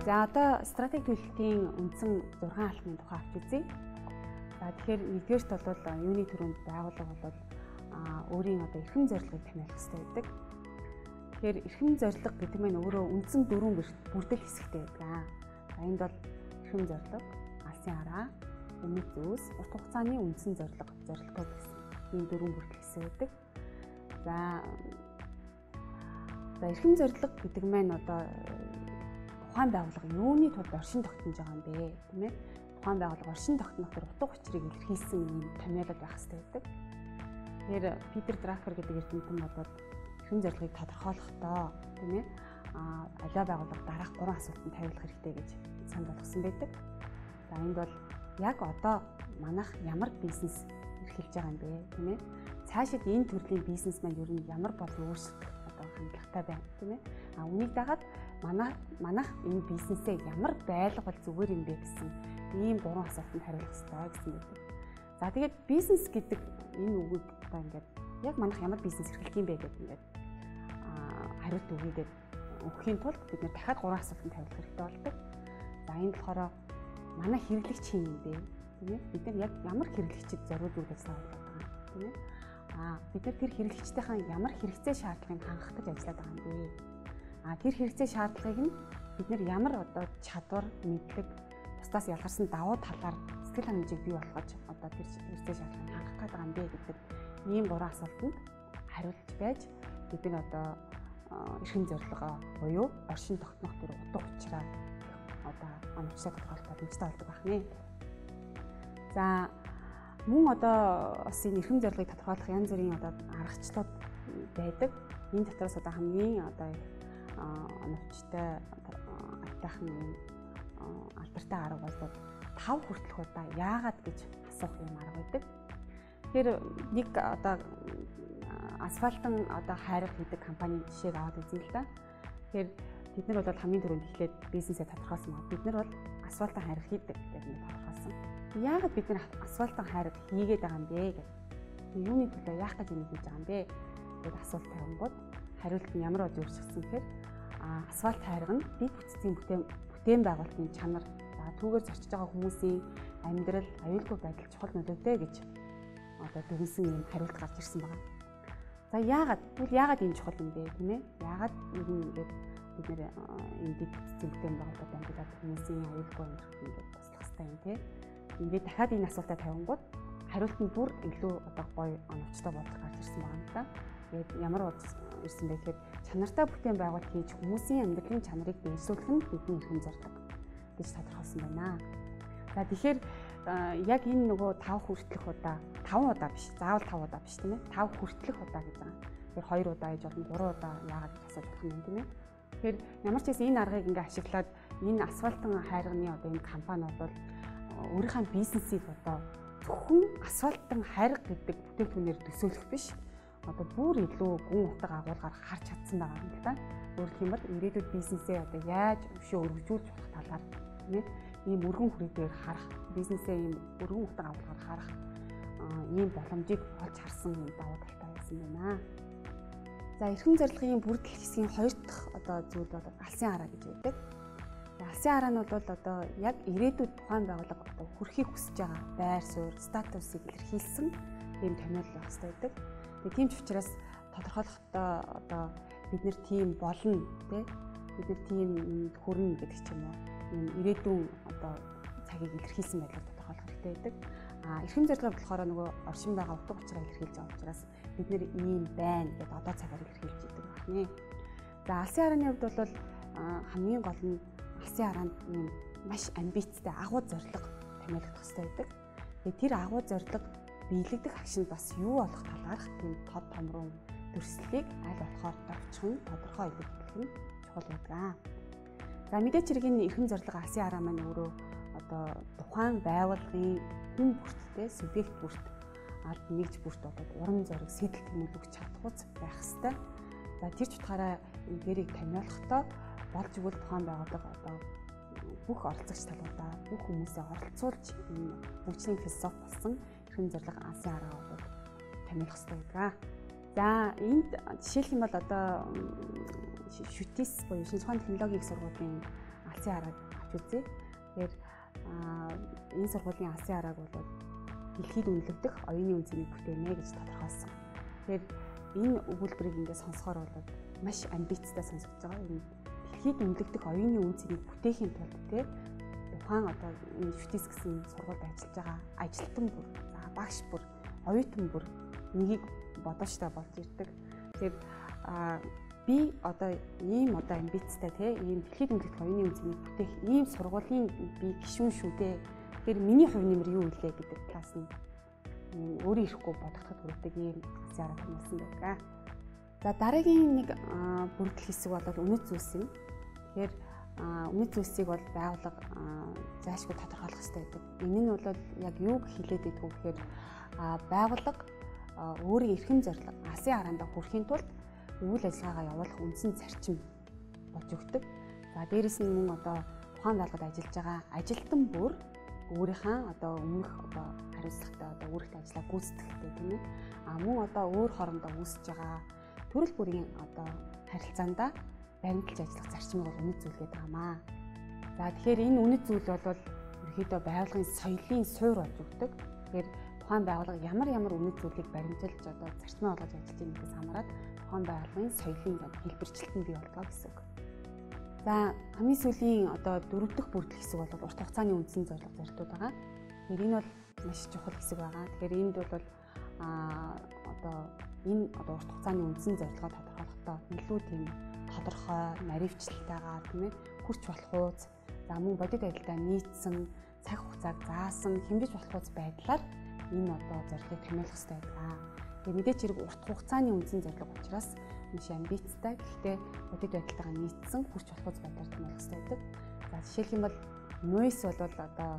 За одоо стратеги төлөлтийн үндсэн 6 алхмын тухай авч үзье. За тэгэхээр нэгдүгээрт бол юуны төрөнд байгууллага бол өөрийн одоо эрхэм зорилгыг томилох хэрэгтэй байдаг. Тэгэхээр эрхэм зорилго гэдэг нь өөрөө үндсэн 4 бүрдэл хэсэгтэй байдаг. За энд бол эрхэм зорилго, алсын хараа, өмнөд зөөс, урт хугацааны үндсэн зорилготой гэсэн ийм 4 бүрдэл хэсэг байдаг. За эрхэм зорилго гэдэг нь одоо тухайн байгууллага юуны тулд оршин тогтнож байгаа юм бэ, тийм ээ? Тухайн байгууллага оршин тогтнох төр утга учирыг илэрхийлсэн ийм томьёолол байх хэрэгтэй байдаг. Тэгэхээр Питер Дракер гэдэг эрдэмтэн бодоод эрхэм зорилгыг тодорхойлохдоо, тийм ээ? Аливаа байгууллага дараах 3 асуултанд хариулах хэрэгтэй гэж санал болгосон байдаг. За энд бол яг одоо манайх ямар бизнес эрхэлж байгаа юм бэ, тийм ээ? Цаашид энэ төрлийн бизнес маань ер нь ямар бодлого өөрчлөх одоо хандлагатай байна, тийм ээ? Үүнийг дагаад манайх энэ бизнесээ ямар байлгавал зүгээр юм бэ гэсэн ийм 3 асуултанд хариулах хэрэгтэй гэсэн байдаг. За тэгээд бизнес гэдэг энэ үгийг одоо ингээд яг манайх ямар бизнес эрхлэх юм бэ гэдэг ингээд хариулт өгөөгээд өгөхийн тулд бид нэр дахиад 3 асуултанд хариулах хэрэгтэй болдог. За энэ болохоор манай хэрэглэгч хин юм бэ, тийм ээ? Бид нар яг ямар хэрэглэгчид зориулж ажиллаж байгаа юм, тийм ээ? Бид нар тэр хэрэглэгчдийнхаа ямар хэрэгцээ шаардлагыг хангах гэж ажиллаад байгаа юм бэ? Тэр хэрэгцээ шаардлагыг нь бид нар ямар одоо чадвар, мэдлэг, бусдаас ялгарсан давуу талаар сэтгэл ханамжийг бий болгож одоо тэр хэрэгцээ шаардлагыг хангах гэдэг юм бэ гэдэг ийм 3 асуултанд хариулж байж бид нар одоо эрхэм зорилгоо буюу оршин тогтнох тэр утга учираа одоо оновчтой тодорхойлох боломжтой болдог байна. За мөн одоо бас энэ эрхэм зорилгыг тодорхойлох янз бүрийн одоо аргачлалууд байдаг. Энэ дотроос одоо хамгийн одоо оновчтой айтайхан алдартай арга бол 5 хүртэлх удаа яагаад гэж асуух юм арга байдаг. Тэгэхээр нэг одоо асфальтан одоо хайрах гэдэг компанийн жишээг аваад үзье л да. Тэгэхээр бид нар бол хамгийн түрүүнд эхлээд бизнесээ тодорхойлсон байна. Бид нар бол асфальтан хайрах хийдэг гэдэг нь тодорхойлсон. Яагаад бид нар асфальтан хайрах хийгээд байгаа юм бэ гэдэг. Юуны төлөө яах гэж юм хийж байгаа юм бэ гэдэг асуулт тавингууд хариулт нь ямар болж өөрчлөгдсөн гэхээр асфальт хайрга нь дэд бүтцийн бүтээн байгуулалтын чанар, түүгээр зорчиж байгаа хүмүүсийн амьдрал, аюулгүй байдал чухал нөлөөтэй гэж одоо дүгнсэн юм хариулт гарч ирсэн байна. За яагаад энэ чухал юм бэ, тийм ээ? Яагаад ингээд бид нэр энэ дэд бүтцийн бүтээн байгуулалтад амьдардаг хүмүүсийн аюулгүй амьдрал ингээд туслах хэрэгтэй юм те? Ингээд дахиад энэ асуултаа тавингууд хариулт нь бүр илүү одоо гоё оновчтой бодлого гарч ирсэн байна л да. Тэгээд ямар болж ирсэн бэ гэхээр чанартай бүтээн байгуулалт хийж хүмүүсийн амьдралын чанарыг дэвшүүлэх нь бидний эрхэм зорилго гэж тодорхойлсон байна. За тэгэхээр яг энэ нөгөө 5 хүртэлх удаа 5 удаа биш, заавал 5 удаа биш тийм ээ. 5 хүртэлх удаа гэж байгаа. Тэгэхээр 2 удаа ээж болно, 3 удаа яагаад гэж асууж болох юм тийм ээ. Тэгэхээр ямар ч гэсэн энэ аргыг ингээ ашиглаад энэ асфальтан хайрганы одоо энэ компаниуд бол өөрийнхөө бизнесийг одоо зөвхөн асфальтан хайрга гэдэг бүтээгдэхүүнээр төсөөлөх биш. Одоо бүр илүү гүн утга агуулгаар харж чадсан байгаа юм л да. Өөрөлдөх юм бол ирээдүйд бизнесээ одоо яаж өшөө өргөжүүлж болох талаар тийм ээ ийм өргөн хүрээгээр харах, бизнесээ ийм өргөн утга агуулгаар харах ийм боломжийг олж харсан юм давуу талтай байсан байна. За эрхэм зорилгын бүрдэл хэсгийн 2 дахь одоо зүйл бол алсын хараа гэж байдаг. Алсын хараа нь бол одоо яг ирээдүйд тухайн байгууллага одоо хүрэхийг хүсэж байгаа байр суурь, статусыг илэрхийлсэн ийм томьёол байх хэрэгтэй байдаг. Тэгээ тийм ч учраас тодорхойлохдоо одоо бид нэр тийм болно тий бид нэр тийм хүрнэ гэдэг ч юм уу ийм ирээдүйн одоо цагийг илэрхийлсэн байдлаар тодорхойлох хэрэгтэй байдаг. Эрхэм зорилго болохоор нөгөө оршин байгаа утга учираа илэрхийлж байгаа учраас бид нэр ийм байна гэдэг одоо цагаар илэрхийлж идэг байна. За алсын харааны хувьд бол хамгийн гол нь алсын хараанд ийм маш амбицтай агуу зорилго томьёологдох хэрэгтэй байдаг. Тэгээ тэр агуу зорилго биелэгдэх агшинд бас юу болох талаарх тийм тод томрон төрслийг аль болохоор товчхон тодорхой илэрхийлэх нь чухал байдаг. За мэдээч хэргийн эрхэм зорилго алсын хараа маань өөрөө одоо тухайн байгууллагын хүн бүрттэй субъект бүрт аль нэгж бүрт болоод урам зориг сэтэл тэмүүлгэж чадхуйц байх ёстой. За тэр ч утгаараа дэрийг томьёолохдоо болж игэл тухайн байгууллага одоо бүх оролцогч талуудаа бүх хүмүүсээ оролцуулж энэ хөгжлийн философи болсон эрхэм зорилго алсын хараа бол томьёолох хэрэгтэй байдаг. За энд жишээлх юм бол одоо ШүТИС буюу шинжлэх ухааны технологийн их сургуулийн алсын харааг авч үзье. Тэгэхээр энэ сургуулийн алсын харааг бол дэлхийд үнэлэгдэх оюуны үнцнийг бүтээнэ гэж тодорхойлсон. Тэгэхээр энэ өгүүлбэрийг ингээд сонсохоор бол маш амбицтай сонсогдож байгаа. Энэ дэлхийд үнэлэгдэх оюуны үнцнийг бүтээхийн тулд тухайн одоо энэ шүтээс гэсэн сургуульд ажиллаж байгаа ажилтан бүр, багш бүр, оюутан бүр нэгийг бодолчтой болж ирдэг. Тэгэхээр би одоо ийм одоо амбицтай ийм дэлхийд үнэлэгдэх оюуны үнцнийг бүтээх ийм сургуулийн би гишүүн шүү дээ. Тэгэхээр миний хувь нэмэр юу илээ гэдэг талаас нь өөрөө ирэхгүй бодоход хүрдэг ийм алсын хараа томилсон байдаг. За дараагийн нэг бүрдэл хэсэг бол үнэт зүйлс юм. Тэгэхээр үнэт зүйлсийг бол байгууллага зайлшгүй тодорхойлох хэрэгтэй байдаг. Энэ нь бол яг юуг хэлээд идэх вэ гэхээр байгууллага өөрийн эрхэм зорилго алсын хараанд хүрэхийн тулд үйл ажиллагаагаа явуулах үндсэн зарчим болж өгдөг. За дээрэс нь мөн одоо тухайн байгууллагад ажиллаж байгаа ажилтан бүр өөрийнхөө одоо өмнөх одоо хариуцлагатай одоо үүрэгт ажиллаа гүйцэтгэхтэй тийм ээ. Мөн одоо өөр хоорондоо үүсэж байгаа төрөл бүрийн одоо харилцаандаа баримталж ажиллах зарчмыг бол үнэт зүйл гэдэг юмаа. За тэгэхээр энэ үнэт зүйл бол ерөөдөө байгууллагын соёлын суурь болж өгдөг. Тэгэхээр тухайн байгууллага ямар үнэт зүйлийг баримталж одоо зарчмаа болгож ажиллаж байгаа гэдгээс хамаарат тухайн байгууллагын соёлын хэлбэрчлэлт нь бий болдог гэсэн үг. За хамгийн сүүлийн одоо 4 дахь бүрдэл хэсэг бол урт хугацааны үндсэн зорилго зорилтууд байгаа. Тэгэхээр энэ бол маш чухал хэсэг байгаа. Тэгэхээр энд бол одоо энэ одоо урт хугацааны үндсэн зорилгоо тодорхойлохдоо илүү тийм тодорхой, наривчлалтайгаар тийм ээ хүрч болох хууз, за мөн бодит байдалтай нийцсэн, цаг хугацааг заасан, хэмжиж болох хууз байдлаар энэ одоо зорилгыг томилох хэрэгтэй байдаг. Тэгээ мэдээч хэрэг урт хугацааны үндсэн зорилго учраас маш амбицтай, гэхдээ бодит байдалтайгаа нийцсэн, хүрч болох хууз байдлаар томилох хэрэгтэй байдаг. За жишээлх юм бол НОИС бол одоо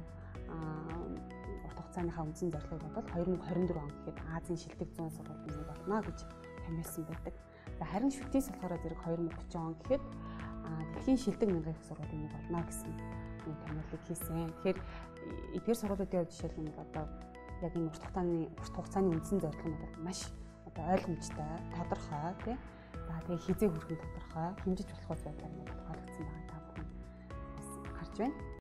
урт хугацааныхаа үндсэн зорилгыг бол 2024 он гэхэд Азийн шилдэг 100 сургуулийн нэг болно гэж томилсон байдаг. Харин шүтээс болохоор зэрэг 2030 он гэхэд дэлхийн шилдэг 1000 их сургуулийн нэг болно гэсэн томилыг хийсэн. Тэгэхээр эдгээр сургуулиудын хувьд жишээлх юм бол одоо яг энэ урт хугацааны үндсэн зорилго нь бол маш одоо ойлгомжтой, тодорхой тий. За тэгээ хизээ хүрэх нь тодорхой, хэмжиж болох байдлаар тодорхойлогдсон байгаа та бүхэн бас харж байна.